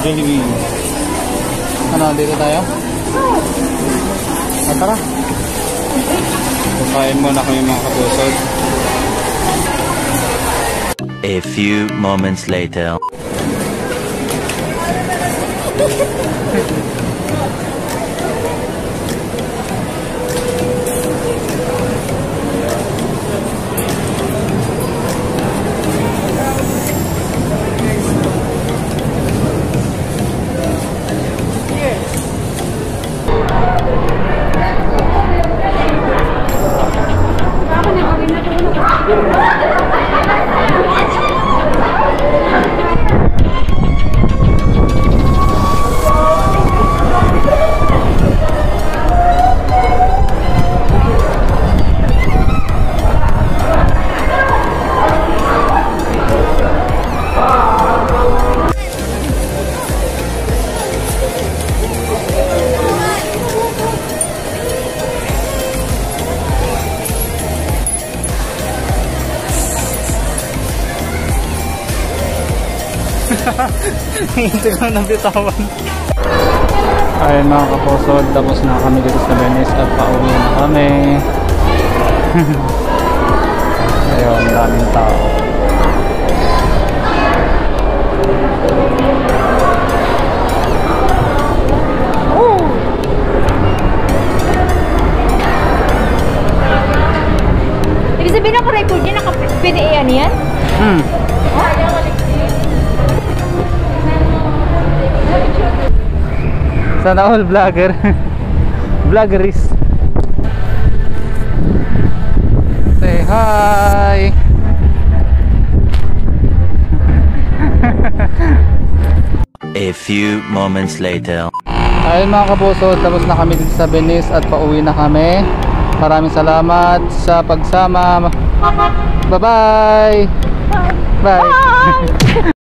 Taguig. Ano, dito tayo? Tara. Kain muna kami mga kapusod. A few moments later. Hindi ko nabitawan. Ayun mga kapusod, tapos na kami dito sa Venice at pauwi na kami. Ayun, daming tao. Ibig sabihin ako record niya, naka-PDA yan? Sana all vlogger. Vloggeries. Say hi. A few moments later. Ayun mga kapuso, tapos na kami dito sa Venice at pauwi na kami. Maraming salamat sa pagsama. Bye-bye. Bye.